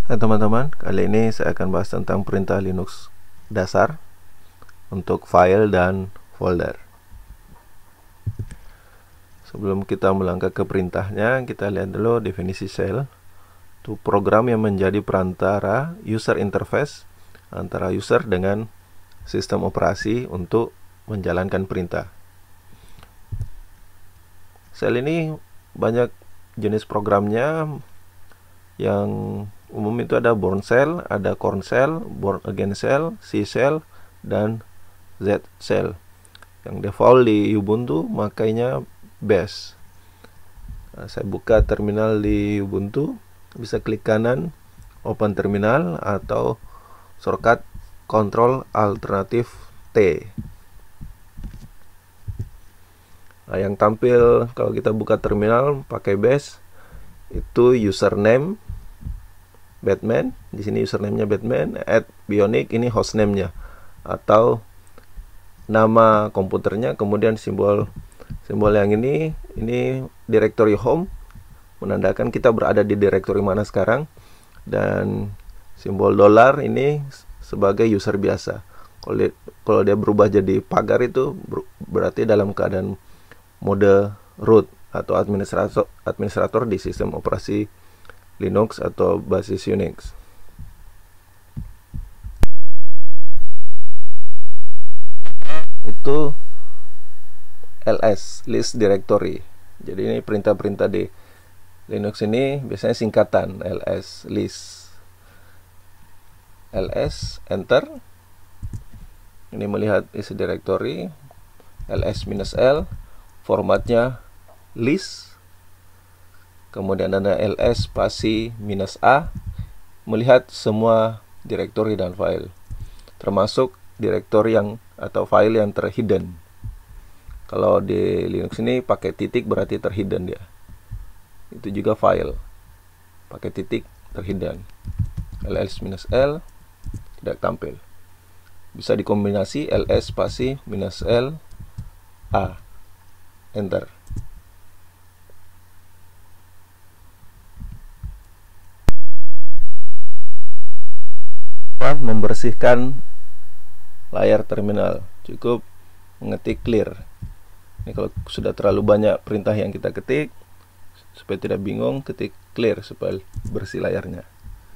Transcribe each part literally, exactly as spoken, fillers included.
Hai teman-teman, kali ini saya akan bahas tentang perintah Linux dasar untuk file dan folder. Sebelum kita melangkah ke perintahnya, kita lihat dulu definisi shell. Itu program yang menjadi perantara user interface antara user dengan sistem operasi untuk menjalankan perintah. Shell ini banyak jenis programnya. Yang umum itu ada bourne shell, ada corn shell, born again shell, C shell, dan Z shell. Yang default di Ubuntu makanya bash. Nah, saya buka terminal di Ubuntu, bisa klik kanan open terminal atau shortcut Ctrl alternatif T. Nah, yang tampil kalau kita buka terminal pakai bash itu username Batman, di sini username-nya Batman, at Bionic ini hostname-nya atau nama komputernya, kemudian simbol simbol yang ini ini directory home menandakan kita berada di directory mana sekarang, dan simbol dolar ini sebagai user biasa. Kalau dia, kalau dia berubah jadi pagar itu ber, berarti dalam keadaan mode root atau administrator administrator di sistem operasi Linux atau basis Unix. Itu ls, list directory. Jadi ini perintah-perintah di Linux ini biasanya singkatan ls, list. Ls, enter. Ini melihat isi directory. ls-l, formatnya list. Kemudian ada ls spasi minus a, melihat semua direktori dan file, termasuk direktori yang atau file yang terhidden. Kalau di Linux ini pakai titik berarti terhidden dia. Itu juga file pakai titik terhidden. ls minus l tidak tampil. Bisa dikombinasi ls spasi minus l a, enter. Membersihkan layar terminal, cukup mengetik clear. Ini kalau sudah terlalu banyak perintah yang kita ketik, supaya tidak bingung, ketik clear supaya bersih layarnya.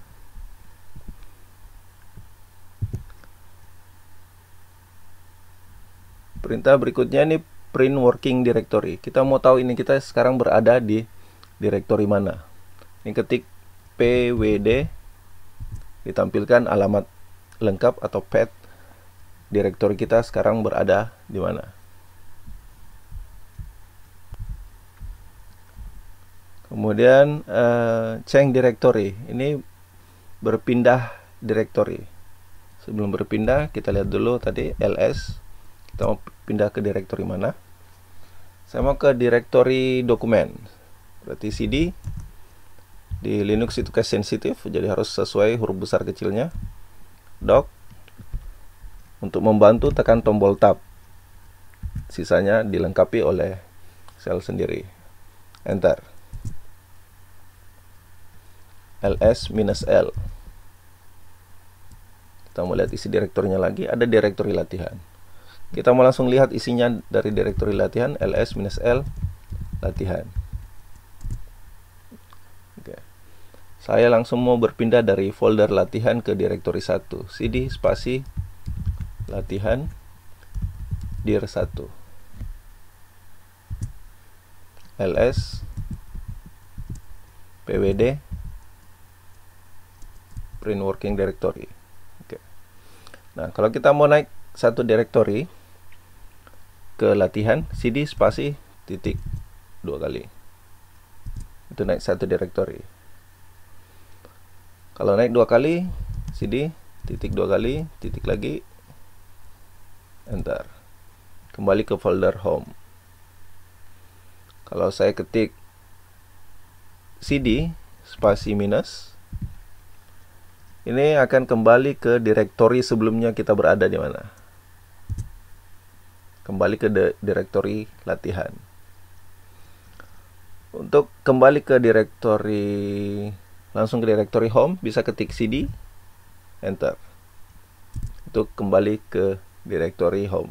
Perintah berikutnya ini print working directory. Kita mau tahu ini kita sekarang berada di directory mana. Ini ketik pwd, ditampilkan alamat lengkap atau path direktori kita sekarang berada di mana. Kemudian uh, change directory, ini berpindah direktori. Sebelum berpindah kita lihat dulu tadi ls, kita mau pindah ke direktori mana. Saya mau ke direktori dokumen, berarti cd. Di Linux itu case sensitif, jadi harus sesuai huruf besar kecilnya. Doc. Untuk membantu tekan tombol tab. Sisanya dilengkapi oleh shell sendiri. Enter. ls-l. Kita mau lihat isi direktorinya lagi, ada direktori latihan. Kita mau langsung lihat isinya dari direktori latihan, ls-l latihan. Oke. Saya langsung mau berpindah dari folder latihan ke direktori satu. cd spasi latihan dir satu. ls pwd print working directory. Oke. Nah, kalau kita mau naik satu direktori ke latihan, cd spasi titik dua kali. Itu naik satu direktori. Kalau naik dua kali, cd titik dua kali, titik lagi, enter. Kembali ke folder home. Kalau saya ketik cd spasi minus, ini akan kembali ke direktori sebelumnya kita berada di mana. Kembali ke direktori latihan. Untuk kembali ke direktori langsung ke directory home, bisa ketik cd, enter. Itu kembali ke directory home.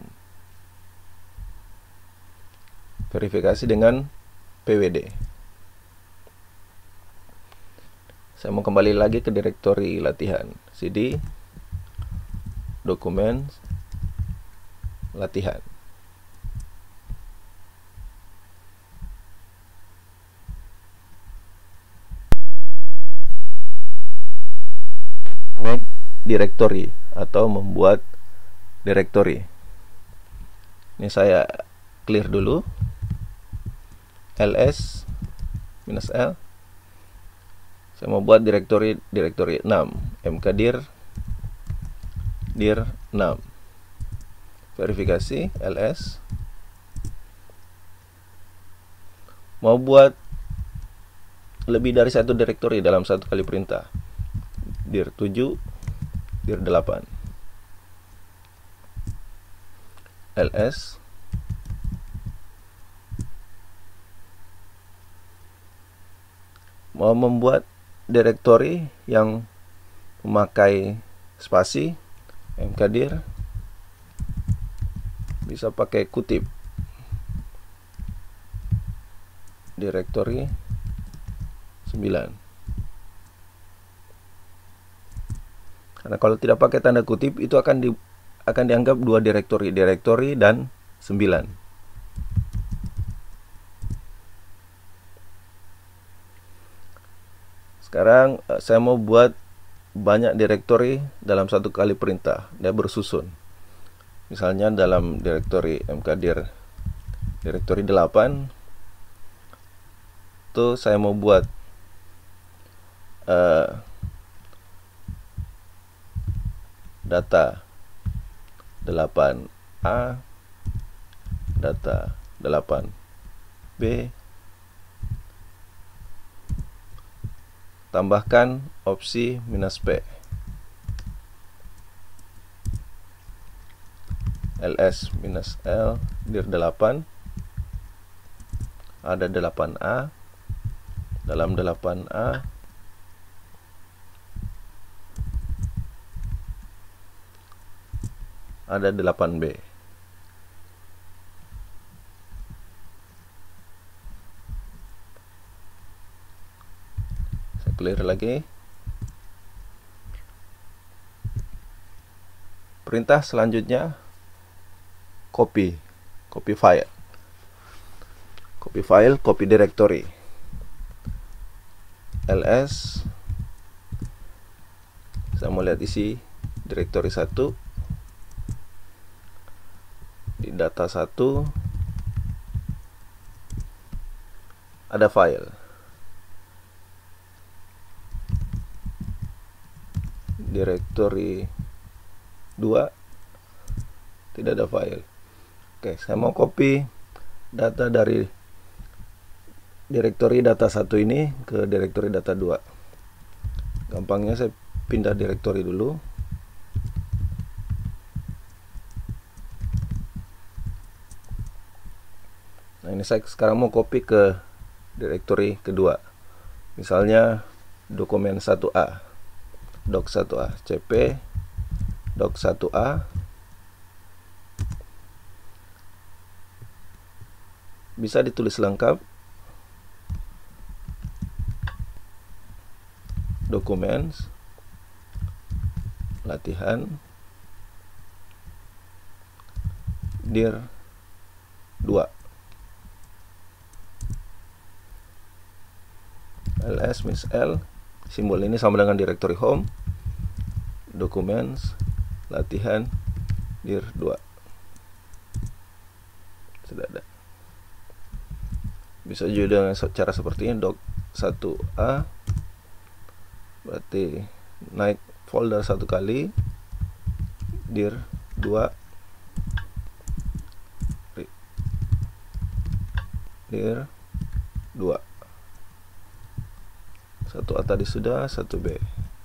Verifikasi dengan P W D. Saya mau kembali lagi ke directory latihan, cd, dokumen, latihan. Make directory atau membuat directory. Ini saya clear dulu. ls minus l. Saya mau buat directory directory enam, mkdir dir enam. Verifikasi ls. Mau buat lebih dari satu directory dalam satu kali perintah. dir tujuh, dir delapan. ls. Mau membuat directory yang memakai spasi, mkdir, bisa pakai kutip. Directory sembilan. Karena kalau tidak pakai tanda kutip itu akan di, akan dianggap dua directory, directory dan sembilan. Sekarang saya mau buat banyak directory dalam satu kali perintah, dia bersusun. Misalnya dalam directory mkdir directory delapan, itu saya mau buat uh, data delapan A, data delapan B, tambahkan opsi minus P. ls minus l dir delapan, ada delapan A, dalam delapan A ada delapan B. Saya clear lagi. Perintah selanjutnya copy, copy file. Copy file, copy directory. ls. Saya mau lihat isi directory satu. Di data satu ada file. Directory dua tidak ada file. Oke, saya mau copy data dari directory data satu ini ke directory data dua. Gampangnya saya pindah directory dulu. Nah, ini saya sekarang mau copy ke directory kedua. Misalnya dokumen satu A, doc satu A, cp doc satu A. Bisa ditulis lengkap. Dokumen latihan dir dua. ls minus l, simbol ini sama dengan directory home, dokumen latihan dir dua. Sudah ada. Bisa juga dengan cara seperti ini, doc satu A, berarti naik folder satu kali, dir dua, dir dua. Satu A tadi sudah, satu B.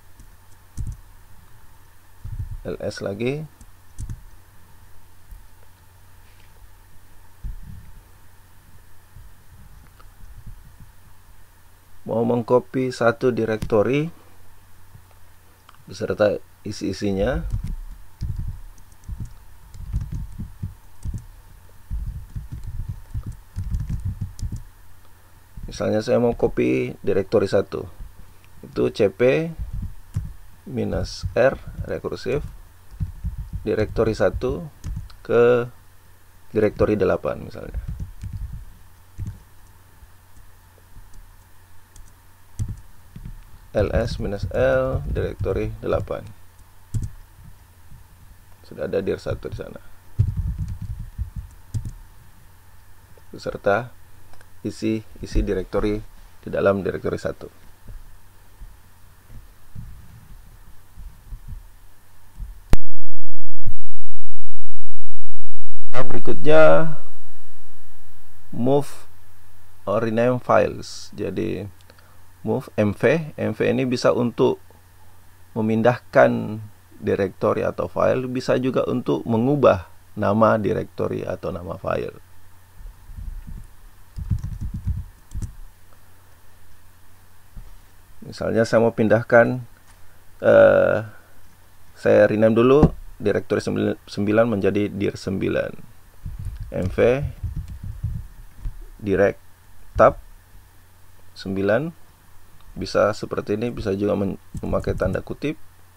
ls lagi. mau mengcopy satu direktori beserta isi-isinya, misalnya saya mau copy direktori satu, itu cp minus r rekursif direktori satu ke direktori delapan misalnya. ls minus l direktori delapan. Sudah ada dir satu di sana. Beserta isi isi direktori di dalam direktori satu. Nah, berikutnya move or rename files. Jadi move mv, mv ini bisa untuk memindahkan direktori atau file, bisa juga untuk mengubah nama direktori atau nama file. Misalnya saya mau pindahkan, uh, saya rename dulu direktori sembilan menjadi dir sembilan. Mv direct tab sembilan, bisa seperti ini, bisa juga memakai tanda kutip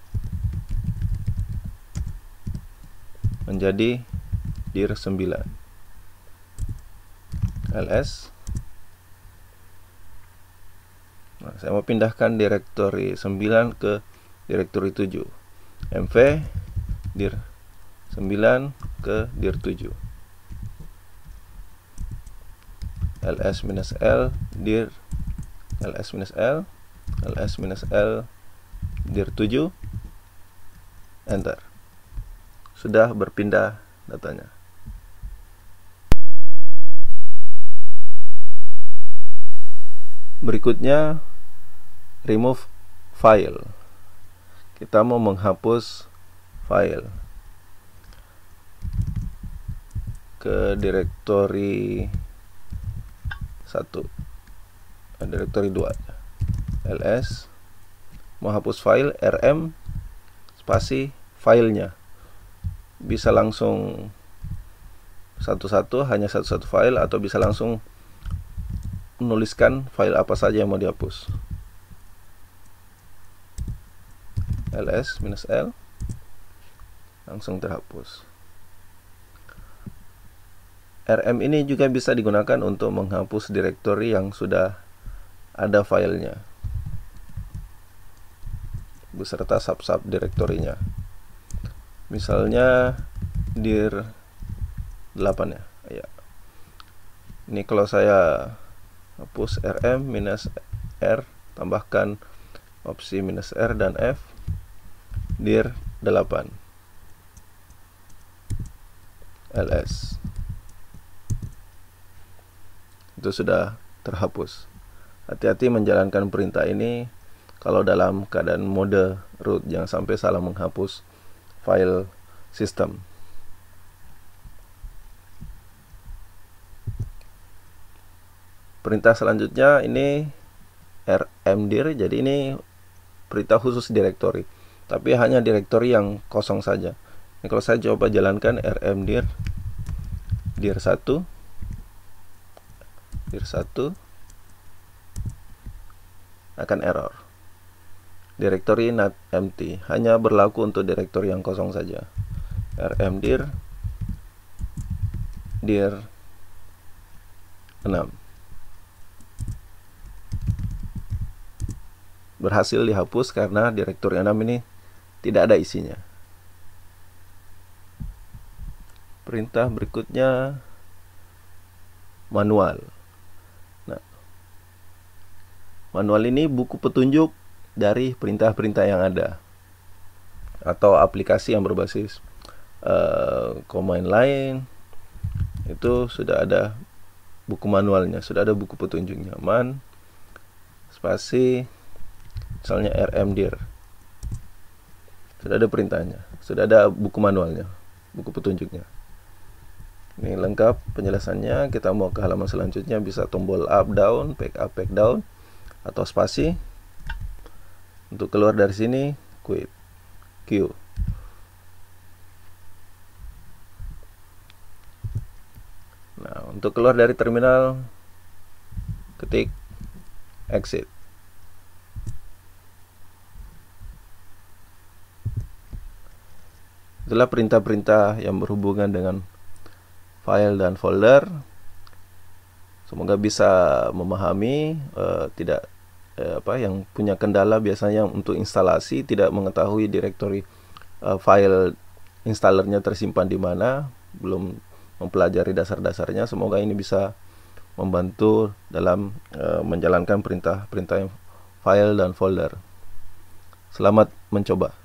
menjadi dir sembilan. ls. Nah, saya mau pindahkan direktori sembilan ke direktori tujuh. Mv dir sembilan ke dir tujuh. ls minus l dir ls minus l ls minus l dir tujuh, enter. Sudah berpindah datanya. Berikutnya remove file. Kita mau menghapus file ke direktori satu, direktori dua. ls mau hapus file, rm spasi filenya, bisa langsung satu-satu, hanya satu-satu file, atau bisa langsung menuliskan file apa saja yang mau dihapus. ls minus l, langsung terhapus. Rm ini juga bisa digunakan untuk menghapus direktori yang sudah ada filenya beserta sub-sub direktorinya. Misalnya dir delapan ya. Ya. Ini kalau saya hapus rm minus r, tambahkan opsi minus r dan f, dir delapan. ls. Itu sudah terhapus. Hati-hati menjalankan perintah ini kalau dalam keadaan mode root, jangan sampai salah menghapus file sistem. Perintah selanjutnya ini rmdir, jadi ini perintah khusus direktori, tapi hanya direktori yang kosong saja. Ini kalau saya coba jalankan rmdir dir satu, dir satu akan error. Direktori not empty, hanya berlaku untuk direktori yang kosong saja. rmdir dir enam. Berhasil dihapus karena direktori enam ini tidak ada isinya. Perintah berikutnya manual. Nah, manual ini buku petunjuk dari perintah-perintah yang ada atau aplikasi yang berbasis uh, command line. Itu sudah ada buku manualnya, sudah ada buku petunjuknya. Man spasi misalnya rmdir, sudah ada perintahnya, sudah ada buku manualnya, buku petunjuknya. Ini lengkap penjelasannya. Kita mau ke halaman selanjutnya, bisa tombol up down, back up back down. atau spasi. Untuk keluar dari sini, quit, Q. Nah, untuk keluar dari terminal, ketik exit. Itulah perintah-perintah yang berhubungan dengan file dan folder. Semoga bisa memahami. uh, tidak uh, apa yang punya kendala biasanya untuk instalasi tidak mengetahui directory uh, file installernya tersimpan di mana, belum mempelajari dasar-dasarnya. Semoga ini bisa membantu dalam uh, menjalankan perintah-perintah file dan folder. Selamat mencoba.